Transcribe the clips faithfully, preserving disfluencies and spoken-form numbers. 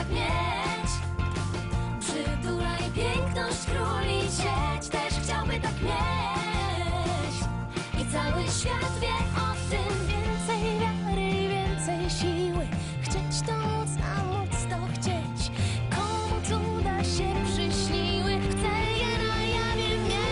tak mieć. Przytula i piękność króli sieć też chciałby tak mieć. I cały świat wie o tym. Więcej wiary i więcej siły. Chcieć to móc, a móc to chcieć. Komu cuda się przyśniły, chcę je na jawie mieć.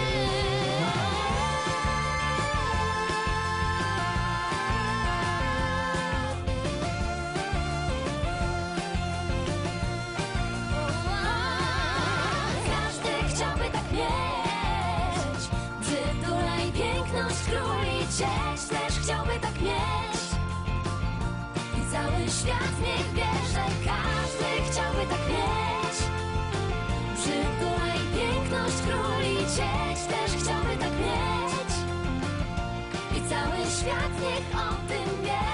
Każdy chciałby tak mieć. Przytula i piękność króli sieć też chciałby tak mieć. I cały świat niech wie, że każdy chciałby tak mieć. Przytula i piękność króli sieć też chciałby tak mieć. I cały świat niech o tym wie.